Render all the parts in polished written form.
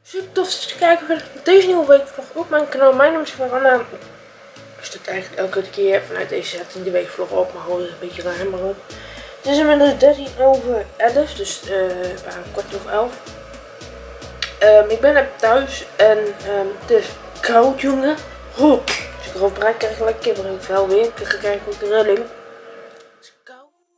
Super tof dat je kijkt naar deze nieuwe weekvlog op mijn kanaal. Mijn naam is Verana. Ik zit eigenlijk elke keer vanuit deze zet in de weekvlog op, maar hou er een beetje raar maar op. Het is inmiddels 11:13, dus kwart over 11. Ik ben net thuis en het is koud, jongen. Als ik erover praat krijg ik lekker kibber in het vel weer. Ik ga kijken hoe ik de redding. Het is koud.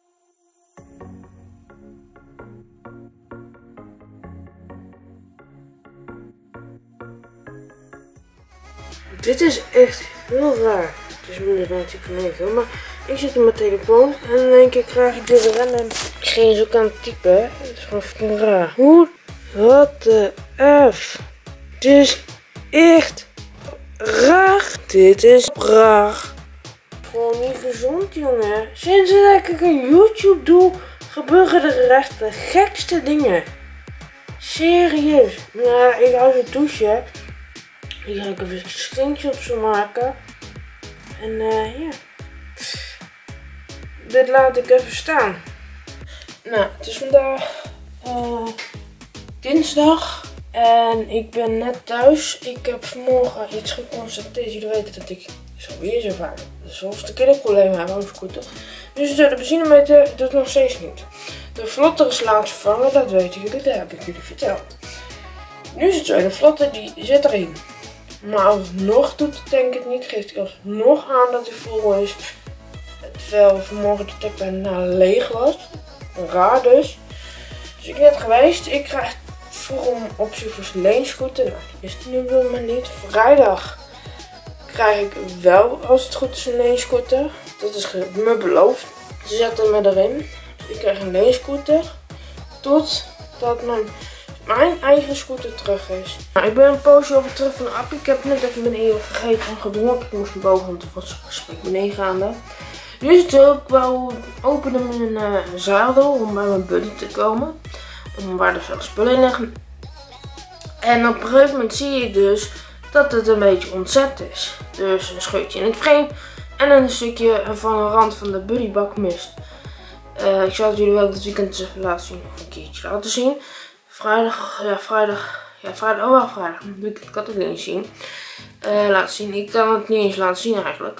Dit is echt heel raar. Het is minder natuurlijk van 9, maar ik zit op mijn telefoon en in één keer krijg ik dit rennen. Geen zo kan typen. Het is gewoon fucking raar. Hoe? Wat de F? Dit is echt raar. Dit is raar. Gewoon niet gezond, jongen. Sinds dat ik een YouTube doe, gebeuren er echt de gekste dingen. Serieus. Nou, ik hou het douchen. Hier ga ik even screenshots van maken. En ja. Dit laat ik even staan. Nou, het is vandaag dinsdag. En ik ben net thuis. Ik heb vanmorgen iets geconstateerd. Jullie weten dat ik zo weer zo vaak de zoveelste kinderproblemen heb aan mijn scooter. Dus de benzinemeter doet nog steeds niet. De vlotter is laatst vervangen, dat weten jullie. Dat heb ik jullie verteld. Nu is het zo, de vlotter die zit erin. Maar alsnog doet het denk ik niet. Geeft hij alsnog aan dat hij vol is. Terwijl vanmorgen de tank bijna leeg was. Raar dus. Dus ik ben net geweest. Ik krijg vroeg om optie voor zijn leenscooter. Nou, die is er nu wel maar niet. Vrijdag krijg ik wel, als het goed is, een leenscooter. Dat is me beloofd. Ze zetten me erin. Dus ik krijg een leenscooter. Totdat mijn eigen scooter terug is. Nou, ik ben een poosje over terug van de appie. Ik heb net even mijn eeuw vergeten en gedronken. Ik moest naar boven, want er was een gesprek beneden gaande. Nu is het ook wel openen mijn zadel om bij mijn buddy te komen. Om waar er veel spullen in liggen. En op een gegeven moment zie ik dus dat het een beetje ontzet is. Dus een scheurtje in het frame en een stukje van de rand van de buddybak mist. Ik zal het jullie wel dit weekend even laten zien, of een keertje laten zien. Vrijdag, oh wel vrijdag, ik kan het niet eens zien. Laten zien, ik kan het niet eens laten zien eigenlijk.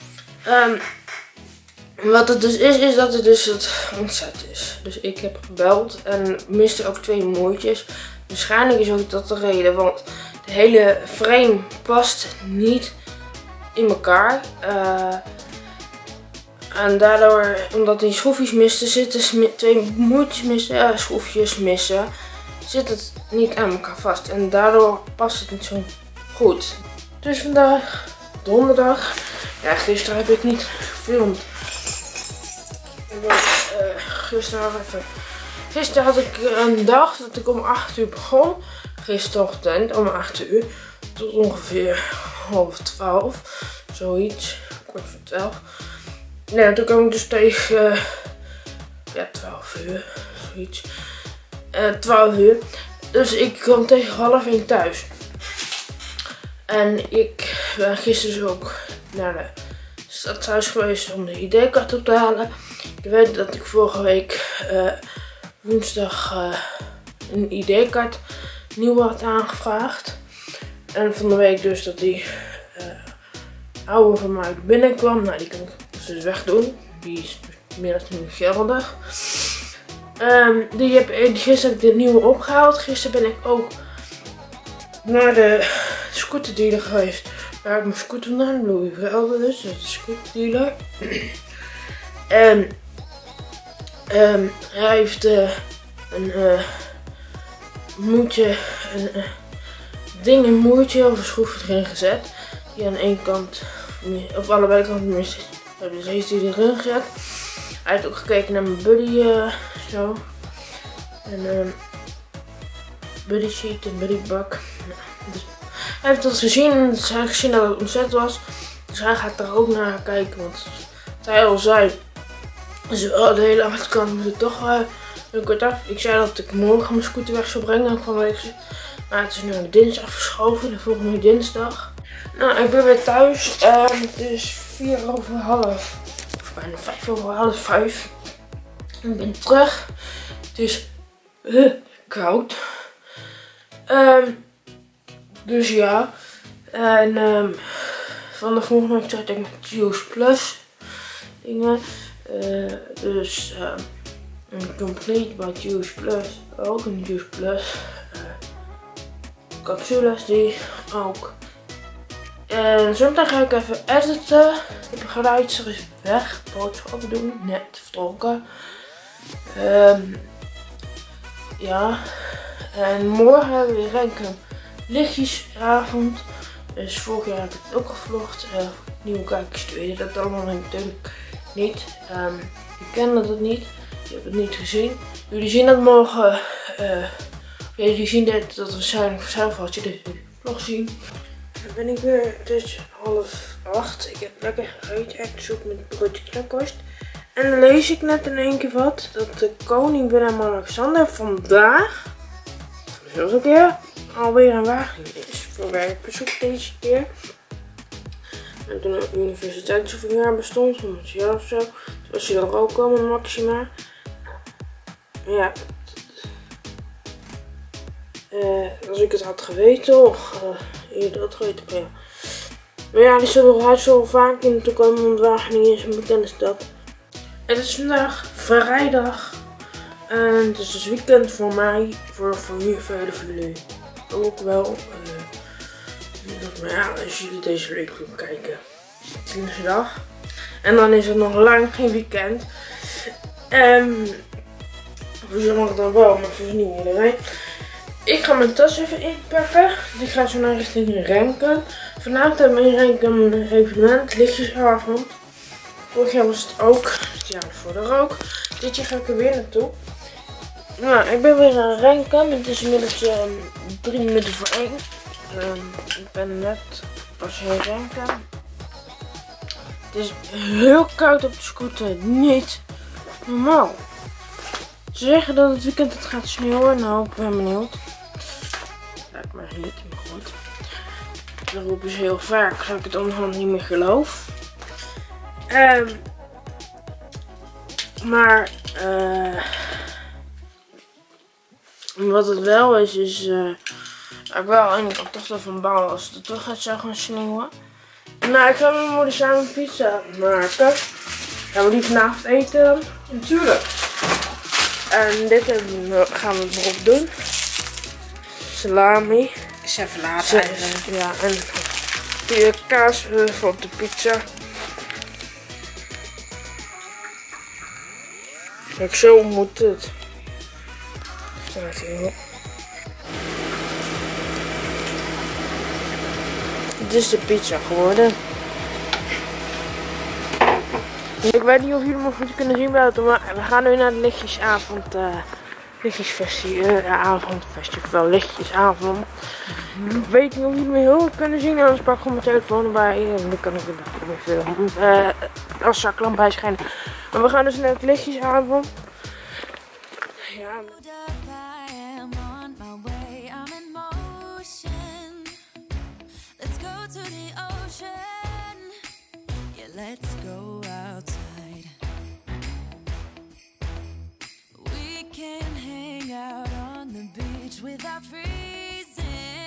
Wat het dus is dat het dus het ontzet is. Dus ik heb gebeld en miste ook 2 moertjes. Waarschijnlijk is ook dat de reden, want de hele frame past niet in elkaar. En daardoor, omdat die schroefjes misten, zitten 2 moertjes missen, schroefjes missen, zit het niet aan elkaar vast. En daardoor past het niet zo goed. Dus vandaag, donderdag. Ja, gisteren heb ik niet gefilmd. Gisteren had ik een dag dat ik om 8 uur begon. Gisterochtend om 8 uur tot ongeveer 11:30. Zoiets. Kwart voor 12. Nou, toen kwam ik dus tegen 12 uur. Zoiets. 12 uur. Dus ik kwam tegen 12:30 thuis. En ik ben gisteren dus ook naar de stadhuis geweest om de ID-kaart op te halen. Ik weet dat ik vorige week woensdag een ID-kaart nieuw had aangevraagd. En van de week dus dat die oude van mij binnenkwam. Nou, die kan ik dus wegdoen. Die is meer dan nu geldig. Gisteren heb ik de nieuwe opgehaald. Gisteren ben ik ook naar de scooterdealer geweest. Waar ik mijn scooter vandaan, Louis Vrelde dus, dat is de scooterdealer. En hij heeft een moertje, een moertje of een schroef erin gezet. Die aan één kant, op allebei kanten mis is. Dus heeft hij erin gezet. Hij heeft ook gekeken naar mijn buddy zo. En buddy sheet en buddybak. Nou, dus hij heeft dat gezien en hij heeft gezien dat het ontzet was. Dus hij gaat er ook naar kijken. Want wat hij al zei, dus de hele achterkant moet het toch heel kort af. Ik zei dat ik morgen mijn scooter weg zou brengen vanwege. Maar het is nu naar dinsdag verschoven, de volgende dinsdag. Nou, ik ben weer thuis en het is 4:30, of bijna 5:05. Ik ben terug. Het is koud. Dus ja. En van de vorige week zat ik met Juice Plus dingen. Dus een Complete by Juice Plus. Ook een Juice Plus. Capsules die ook. En zometeen ga ik even editen. Ik heb geluid is weg. Boodschappen doen. Net vertrokken. Ja. En morgen hebben we weer een lichtjesavond. Dus vorig jaar heb ik het ook gevlogd. Nieuwe kijkers weten dat allemaal natuurlijk niet. Je kent het niet. Je hebt het niet gezien. Jullie zien dat morgen. Jullie zien dit, dat waarschijnlijk vanzelf als je deze vlog zien. Dan ben ik weer, het is 7:30. Ik heb lekker gegeten. Ik zoek met broodje knakworst. En dan lees ik net in één keer wat. Dat de koning Willem-Alexander vandaag, zoals een keer, alweer in Wageningen is. Voor werkbezoek deze keer. En toen de universiteit zoveel jaar bestond, 100 jaar of zo. Toen was hij er ook komen, Maxima. Ja. Als ik het had geweten, je had geweten, maar ja. Maar ja, die zullen nog zo vaak in te komen, want Wageningen is een bekende stad. Het is vandaag vrijdag. En het is dus weekend voor mij, voor velen van jullie ook wel. Maar ja, als jullie deze week gaan kijken, is het dinsdag. En dan is het nog lang geen weekend. Voor sommigen dan wel, maar voor niet iedereen. Ik ga mijn tas even inpakken. Ik ga zo naar richting Renken. Vanavond hebben we in Renken een evenement, lichtjesavond. Vorig jaar was het ook, het jaar ervoor er ook. Dit jaar ga ik er weer naartoe. Nou, ik ben weer aan Renken. Het is inmiddels 3 minuten voor 1. Ik ben net pas in Renken. Het is heel koud op de scooter. Niet normaal. Ze zeggen dat het weekend het gaat sneeuwen. Nou, ik ben benieuwd. Lijkt me niet, maar goed. Dat roepen ze heel vaak, dat ik het onderhand niet meer geloof. Maar wat het wel is, ik wel aan de kant toch wel van bouwen als het toch gaat zo gaan sneeuwen. Nou, ik ga met mijn moeder samen pizza maken. Gaan we die vanavond eten? Natuurlijk. En dit gaan we erop doen. Salami. Is even laat eigenlijk. Ja, en kaas op de pizza. Kijk, zo moet het. Staat hier. Dit is de pizza geworden. Ik weet niet of jullie me goed kunnen zien buiten, maar we gaan nu naar de lichtjesavond. Lichtjesfestival, lichtjesavond. Ik weet niet of jullie me heel goed kunnen zien, anders pak ik gewoon mijn telefoon erbij en dan kan ik het nog weer filmen. Als zaklamp bij schijnen. Maar we gaan dus naar de lichtjesavond. Ja. Let's go outside. We can hang out on the beach without freezing.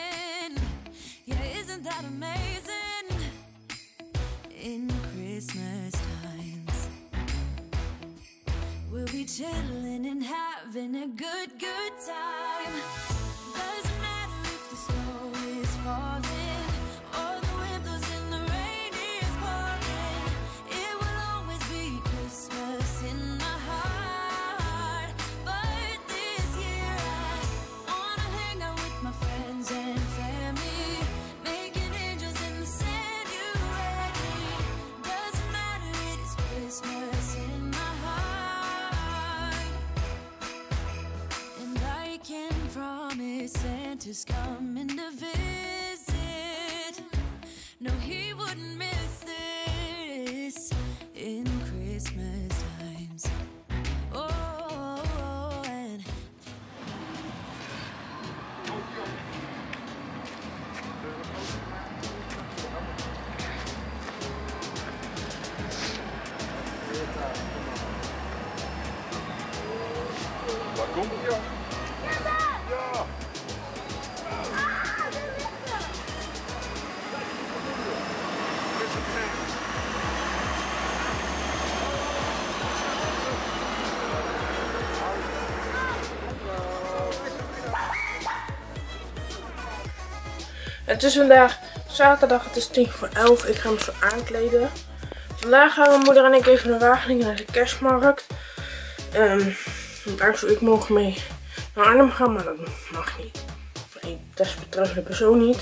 Yeah, isn't that amazing? In Christmas times, we'll be chilling and having a good time. Doesn't matter if the snow is falling or the wind blows in the rain is pouring. It will always be Christmas in my heart. But this year I wanna hang out with my friends and family, making angels in the sand. You ready? Doesn't matter, it is Christmas in my heart. And I can promise Santa's coming to visit. No, he wouldn't miss this in Christmas times. Oh, and Waar komt het, ja? Ja! Het is vandaag zaterdag, het is 10:50. Ik ga me zo aankleden. Vandaag gaan mijn moeder en ik even naar Wageningen naar de kerstmarkt. Want eigenlijk zou ik morgen mee naar Arnhem gaan, maar dat mag niet. Voor één desbetreffende persoon niet.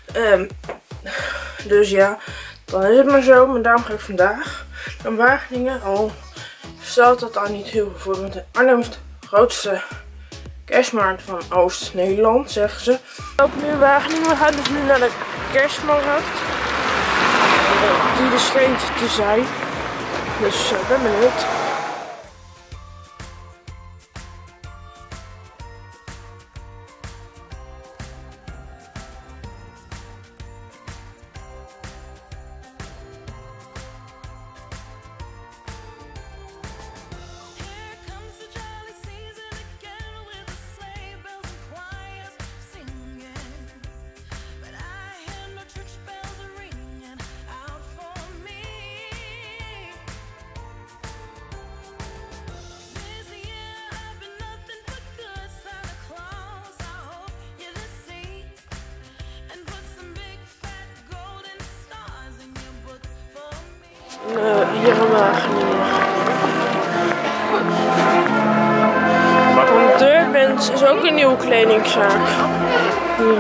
Dus ja, dan is het maar zo. Maar daarom ga ik vandaag naar Wageningen. Al stelt dat daar niet heel veel voor. Want Arnhem is de grootste kerstmarkt van Oost-Nederland, zeggen ze. We lopen nu in Wageningen. We gaan dus nu naar de kerstmarkt. Die er schijnt te zijn. Dus ik ben benieuwd. Hier in Wageningen. Want Deurbands is ook een nieuwe kledingzaak. Hier.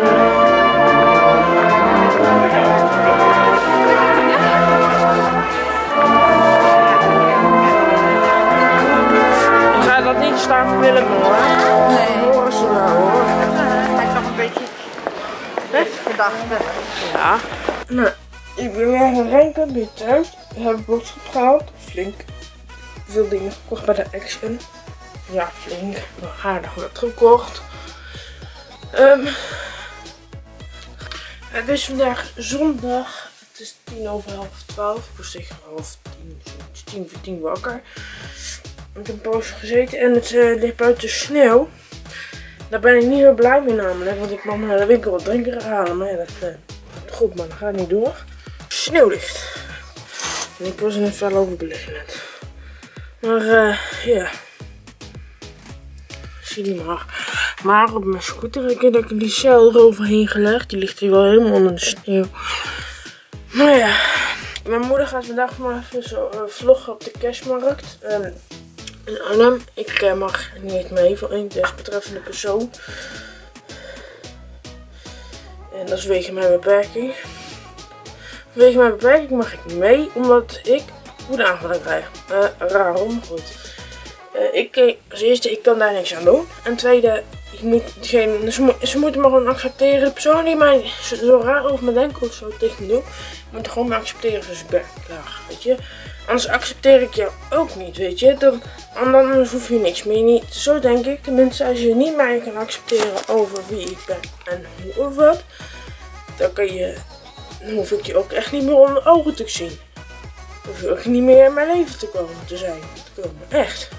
Je gaat dat niet staan voor Willem hoor. Nee. Hoor ze nou hoor. Hij is nog een beetje gedachte. Ja. Nou, ik ben weer gaan renken, weer thuis. We hebben boodschap gehaald. Flink veel dingen gekocht bij de Action. Ja, flink. Aardig wat gekocht. Het is vandaag zondag. Het is 11:50. Ik was tegen 10:10 wakker. Ik heb een poosje gezeten en het ligt buiten sneeuw. Daar ben ik niet heel blij mee namelijk, want ik mag naar de winkel wat drinken halen. Maar ja, dat goed, maar dat gaat niet door. Sneeuw ligt. En ik was in een fel overbeleggen net. Maar ja. Zie die maar op mijn scooter heb ik die cel eroverheen gelegd. Die ligt hier wel helemaal onder de sneeuw. Maar ja. Mijn moeder gaat vandaag maar even zo vloggen op de kerstmarkt. In Arnhem. Ik mag niet mee van één desbetreffende persoon. En dat is wegen mijn beperking. Vanwege mijn beperking mag ik niet mee, omdat ik voedaanvallen krijg. Waarom? Goed. Als eerste, ik kan daar niks aan doen. En tweede, ze moeten me gewoon accepteren. De persoon die mij zo raar over me denken of zo tegen me doen, moet gewoon me accepteren zoals ik ben. Klaar, weet je. Anders accepteer ik jou ook niet, weet je. Dan hoef je niks meer. Niet, zo denk ik. Tenminste, als je niet mij kan accepteren over wie ik ben en hoe of wat, dan hoef ik je ook echt niet meer onder ogen te zien. Dan hoef je ook niet meer in mijn leven te komen. Echt.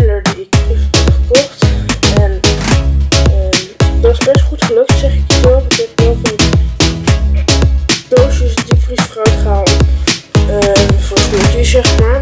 blender die ik heb gekocht. En dat is best goed gelukt, zeg ik je wel. Ik heb heel veel doosjes diepvriesfruit gehaald voor smoothies, zeg maar.